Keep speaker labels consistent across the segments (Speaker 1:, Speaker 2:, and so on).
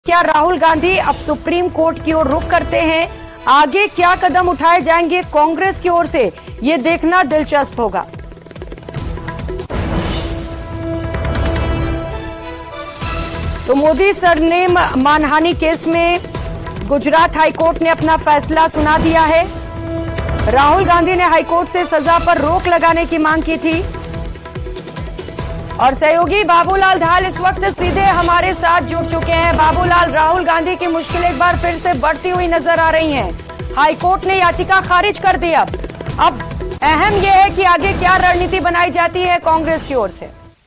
Speaker 1: क्या राहुल गांधी अब supreme court की ओर रुख करते हैं? आगे क्या कदम उठाए जाएंगे कांग्रेस की ओर से, ये देखना दिलचस्प होगा। तो मोदी सरनेम मानहानि केस में गुजरात हाईकोर्ट ने अपना फैसला सुना दिया है। राहुल गांधी ने हाईकोर्ट से सजा पर रोक लगाने की मांग की थी और सहयोगी बाबूलाल धाल इस वक्त सीधे हमारे साथ जुड़ चुके हैं। बाबूलाल, राहुल गांधी की मुश्किल एक बार फिर से बढ़ती हुई नजर आ रही हैं। हाईकोर्ट ने याचिका खारिज कर दी। अब अहम यह है कि आगे क्या रणनीति बनाई जाती है कांग्रेस की ओर से।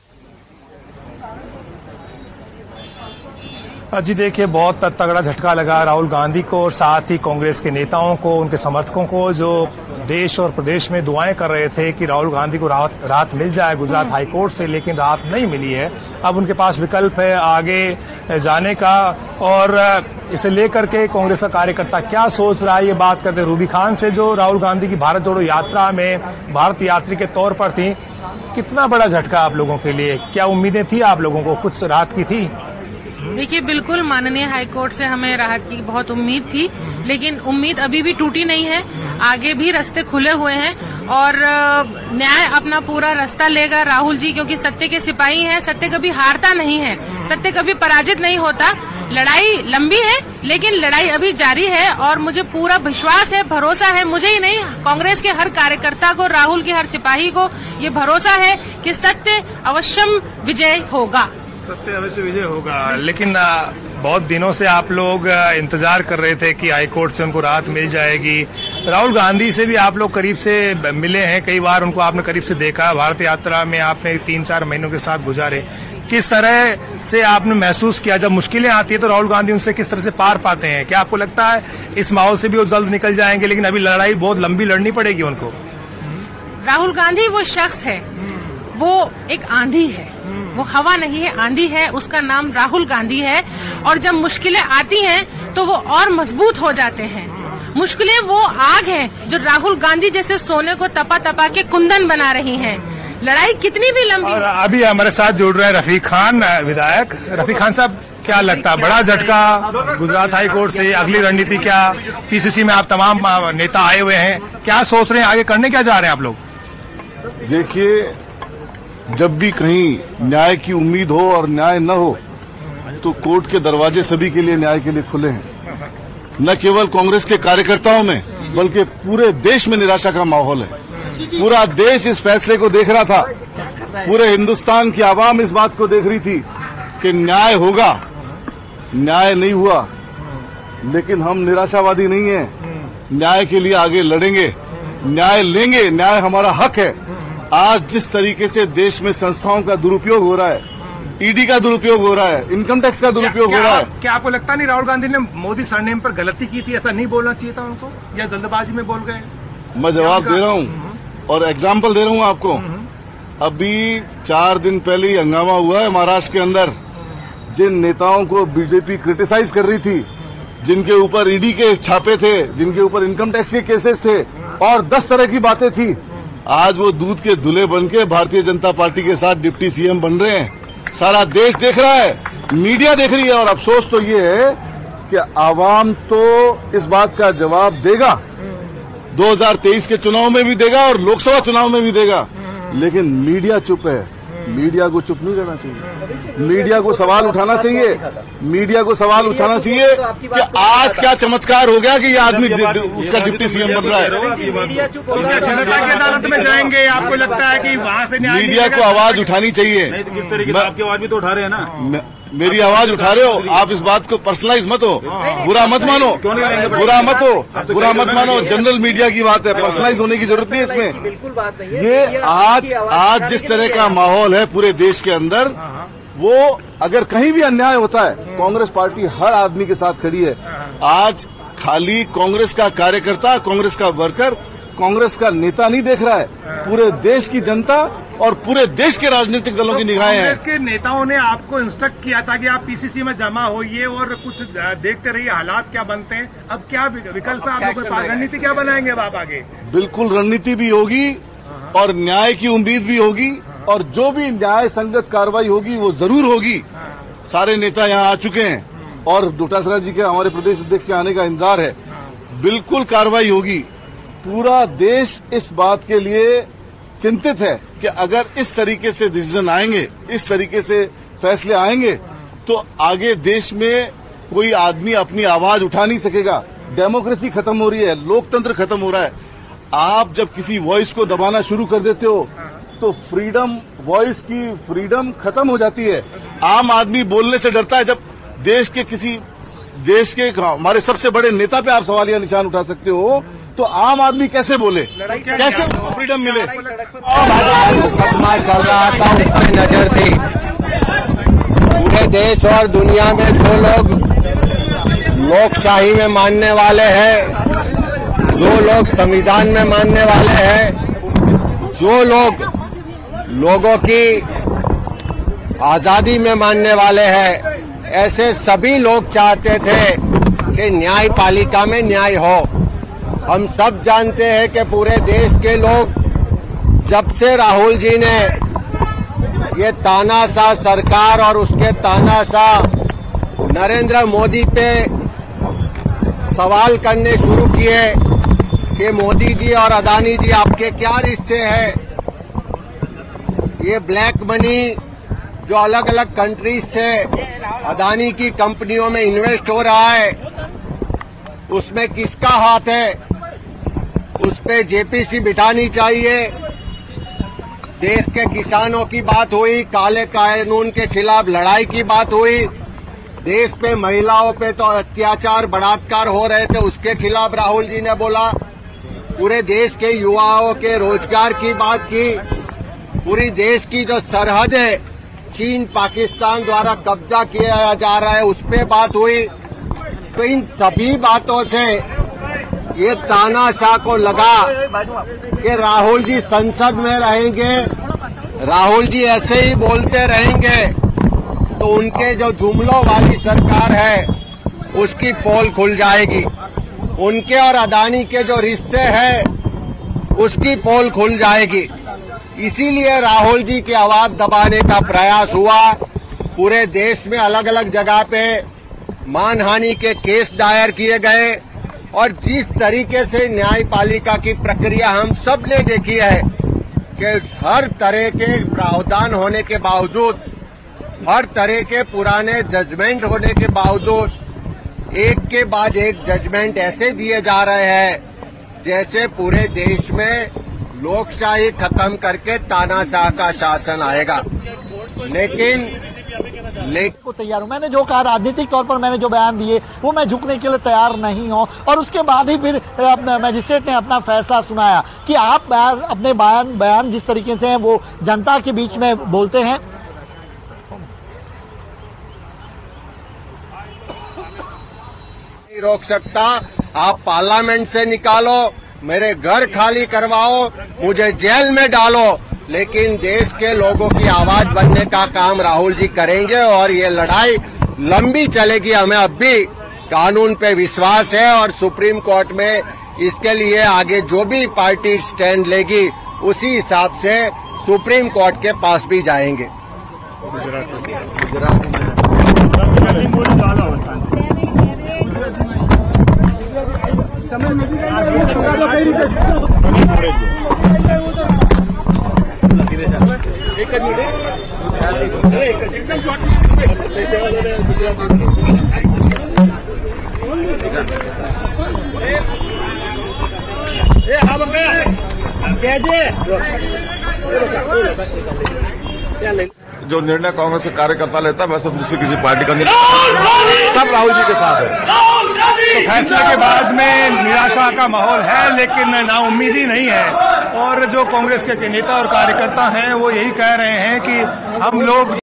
Speaker 2: जी देखिए, बहुत तगड़ा झटका लगा राहुल गांधी को और साथ ही कांग्रेस के नेताओं को, उनके समर्थकों को, जो देश और प्रदेश में दुआएं कर रहे थे कि राहुल गांधी को राहत मिल जाए गुजरात हाईकोर्ट से, लेकिन राहत नहीं मिली है। अब उनके पास विकल्प है आगे जाने का और इसे लेकर के कांग्रेस का कार्यकर्ता क्या सोच रहा है, ये बात करते हैं रूबी खान से, जो राहुल गांधी की भारत जोड़ो यात्रा में भारत यात्री के तौर पर थी। कितना बड़ा झटका आप लोगों के लिए, क्या उम्मीदें थी आप लोगों को, कुछ राहत की थी?
Speaker 3: देखिए, बिल्कुल माननीय हाईकोर्ट से हमें राहत की बहुत उम्मीद थी, लेकिन उम्मीद अभी भी टूटी नहीं है। आगे भी रास्ते खुले हुए हैं और न्याय अपना पूरा रास्ता लेगा राहुल जी, क्योंकि सत्य के सिपाही हैं। सत्य कभी हारता नहीं है, सत्य कभी पराजित नहीं होता। लड़ाई लंबी है लेकिन लड़ाई अभी जारी है और मुझे पूरा विश्वास है, भरोसा है, मुझे ही नहीं, कांग्रेस के हर कार्यकर्ता को, राहुल के हर सिपाही को ये भरोसा है कि सत्य अवश्यम विजय होगा।
Speaker 2: सत्य अवश्य विजय होगा। लेकिन बहुत दिनों से आप लोग इंतजार कर रहे थे कि हाईकोर्ट से उनको राहत मिल जाएगी। राहुल गांधी से भी आप लोग करीब से मिले हैं, कई बार उनको आपने करीब से देखा। भारत यात्रा में आपने 3-4 महीनों के साथ गुजारे। किस तरह से आपने महसूस किया जब मुश्किलें आती है तो राहुल गांधी उनसे किस तरह से पार पाते हैं? क्या आपको लगता है इस माहौल से भी वो जल्द निकल जाएंगे, लेकिन अभी लड़ाई बहुत लंबी लड़नी पड़ेगी उनको?
Speaker 3: राहुल गांधी वो शख्स है, वो एक आंधी है, वो हवा नहीं है, आंधी है। उसका नाम राहुल गांधी है और जब मुश्किलें आती हैं तो वो और मजबूत हो जाते हैं। मुश्किलें वो आग हैं जो राहुल गांधी जैसे सोने को तपा तपा के कुंदन बना रही हैं। लड़ाई कितनी भी लंबी।
Speaker 2: और अभी हमारे साथ जुड़ रहे हैं रफीक खान विधायक। रफीक खान साहब, क्या लगता है, बड़ा झटका गुजरात हाईकोर्ट से, अगली रणनीति क्या? पीसीसी में आप तमाम नेता आए हुए हैं, क्या सोच रहे हैं, आगे करने क्या जा रहे हैं आप लोग?
Speaker 4: देखिए, जब भी कहीं न्याय की उम्मीद हो और न्याय न हो तो कोर्ट के दरवाजे सभी के लिए न्याय के लिए खुले हैं। न केवल कांग्रेस के कार्यकर्ताओं में बल्कि पूरे देश में निराशा का माहौल है। पूरा देश इस फैसले को देख रहा था, पूरे हिंदुस्तान की आवाम इस बात को देख रही थी कि न्याय होगा। न्याय नहीं हुआ, लेकिन हम निराशावादी नहीं हैं। न्याय के लिए आगे लड़ेंगे, न्याय लेंगे, न्याय हमारा हक है। आज जिस तरीके से देश में संस्थाओं का दुरुपयोग हो रहा है, ईडी का दुरुपयोग हो रहा है, इनकम टैक्स का दुरुपयोग हो रहा है।
Speaker 2: क्या आपको लगता नहीं राहुल गांधी ने मोदी सरनेम पर गलती की थी? ऐसा नहीं बोलना चाहिए था उनको, या जल्दबाजी में बोल गए?
Speaker 4: मैं जवाब दे रहा हूँ और एग्जाम्पल दे रहा हूँ आपको। अभी 4 दिन पहले ही हंगामा हुआ है महाराष्ट्र के अंदर। जिन नेताओं को बीजेपी क्रिटिसाइज कर रही थी, जिनके ऊपर ईडी के छापे थे, जिनके ऊपर इनकम टैक्स के केसेस थे और 10 तरह की बातें थी, आज वो दूध के दूल्हे बनके भारतीय जनता पार्टी के साथ डिप्टी सीएम बन रहे हैं। सारा देश देख रहा है, मीडिया देख रही है और अफसोस तो ये है कि आवाम तो इस बात का जवाब देगा, 2023 के चुनाव में भी देगा और लोकसभा चुनाव में भी देगा, लेकिन मीडिया चुप है। मीडिया को चुप नहीं रहना चाहिए, मीडिया को सवाल उठाना चाहिए। मीडिया को सवाल उठाना चाहिए कि आज क्या चमत्कार हो गया कि ये आदमी उसका डिप्टी सीएम बन रहा है।
Speaker 2: जनता की अदालत में जाएंगे, आपको लगता है कि वहाँ से
Speaker 4: मीडिया को आवाज उठानी चाहिए?
Speaker 5: आपकी आवाज भी तो उठा रहे हैं ना।
Speaker 4: मेरी आवाज उठा रहे हो, आप इस बात को पर्सनलाइज मत हो, बुरा मत मानो, बुरा मत हो, बुरा मत मानो। जनरल मीडिया की बात है, पर्सनलाइज होने की जरूरत नहीं है इसमें।
Speaker 5: बिल्कुल बात नहीं है।
Speaker 4: ये आज जिस तरह का माहौल है पूरे देश के अंदर, वो अगर कहीं भी अन्याय होता है, कांग्रेस पार्टी हर आदमी के साथ खड़ी है। आज खाली कांग्रेस का कार्यकर्ता, कांग्रेस का वर्कर, कांग्रेस का नेता नहीं देख रहा है, पूरे देश की जनता और पूरे देश के राजनीतिक दलों की निगाहें हैं।
Speaker 2: कांग्रेस के नेताओं ने आपको इंस्ट्रक्ट किया था कि आप पीसीसी में जमा होइए और कुछ देखते रहिए हालात क्या बनते हैं। अब क्या विकल्प है, आप लोग रणनीति क्या बनाएंगे अब आप आगे?
Speaker 4: बिल्कुल रणनीति भी होगी और न्याय की उम्मीद भी होगी और जो भी न्याय संगत कार्रवाई होगी वो जरूर होगी। सारे नेता यहाँ आ चुके हैं, और डोटासरा जी के हमारे प्रदेश अध्यक्ष के आने का इंतजार है। बिल्कुल कार्रवाई होगी। पूरा देश इस बात के लिए चिंतित है कि अगर इस तरीके से डिसीजन आएंगे, इस तरीके से फैसले आएंगे, तो आगे देश में कोई आदमी अपनी आवाज उठा नहीं सकेगा। डेमोक्रेसी खत्म हो रही है, लोकतंत्र खत्म हो रहा है। आप जब किसी वॉइस को दबाना शुरू कर देते हो तो फ्रीडम, वॉइस की फ्रीडम खत्म हो जाती है। आम आदमी बोलने से डरता है। जब देश के हमारे सबसे बड़े नेता पे आप सवालिया निशान उठा सकते हो, तो आम आदमी कैसे बोले, कैसे फ्रीडम मिले?
Speaker 6: मुकदमा चल रहा था, उसमें नजर थी। पूरे देश और दुनिया में जो लोग लोकशाही में मानने वाले हैं, जो लोग संविधान में मानने वाले हैं, जो लोग लोगों की आजादी में मानने वाले हैं, ऐसे सभी लोग चाहते थे कि न्यायपालिका में न्याय हो। हम सब जानते हैं कि पूरे देश के लोग, जब से राहुल जी ने ये तानाशाह सरकार और उसके तानाशाह नरेंद्र मोदी पे सवाल करने शुरू किए कि मोदी जी और अदानी जी आपके क्या रिश्ते हैं, ये ब्लैक मनी जो अलग अलग कंट्रीज से अदानी की कंपनियों में इन्वेस्ट हो रहा है, उसमें किसका हाथ है, उस पे जेपीसी बिठानी चाहिए। देश के किसानों की बात हुई, काले कानून के खिलाफ लड़ाई की बात हुई, देश पे महिलाओं पे तो अत्याचार बलात्कार हो रहे थे, उसके खिलाफ राहुल जी ने बोला। पूरे देश के युवाओं के रोजगार की बात की। पूरी देश की जो सरहद है, चीन पाकिस्तान द्वारा कब्जा किया जा रहा है, उस पे बात हुई। तो इन सभी बातों से ये तानाशाह को लगा कि राहुल जी संसद में रहेंगे, राहुल जी ऐसे ही बोलते रहेंगे, तो उनके जो जुमलों वाली सरकार है उसकी पोल खुल जाएगी। उनके और अदानी के जो रिश्ते हैं उसकी पोल खुल जाएगी। इसीलिए राहुल जी की आवाज दबाने का प्रयास हुआ। पूरे देश में अलग अलग जगह पे मानहानि के केस दायर किए गए और जिस तरीके से न्यायपालिका की प्रक्रिया हम सब ने देखी है कि हर तरह के प्रावधान होने के बावजूद, हर तरह के पुराने जजमेंट होने के बावजूद एक के बाद एक जजमेंट ऐसे दिए जा रहे हैं जैसे पूरे देश में लोकशाही खत्म करके तानाशाह का शासन आएगा। लेकिन
Speaker 7: को तैयार हूँ। मैंने जो कहा, राजनीतिक तौर पर मैंने जो बयान दिए वो मैं झुकने के लिए तैयार नहीं हूँ। और उसके बाद ही फिर मजिस्ट्रेट ने अपना फैसला सुनाया कि आप अपने बयान जिस तरीके से हैं वो जनता के बीच में बोलते हैं।
Speaker 6: नहीं रोक सकता, आप पार्लियामेंट से निकालो, मेरे घर खाली करवाओ, मुझे जेल में डालो, लेकिन देश के लोगों की आवाज बनने का काम राहुल जी करेंगे और ये लड़ाई लंबी चलेगी। हमें अब भी कानून पे विश्वास है और सुप्रीम कोर्ट में इसके लिए आगे जो भी पार्टी स्टैंड लेगी उसी हिसाब से सुप्रीम कोर्ट के पास भी जाएंगे।
Speaker 8: जो निर्णय कांग्रेस का कार्यकर्ता लेता है वैसे दूसरी किसी पार्टी का निर्णय सब राहुल जी के साथ है।
Speaker 2: तो फैसले के बाद में निराशा का माहौल है, लेकिन नाउम्मीदी नहीं है। और जो कांग्रेस के नेता और कार्यकर्ता हैं वो यही कह रहे हैं कि हम लोग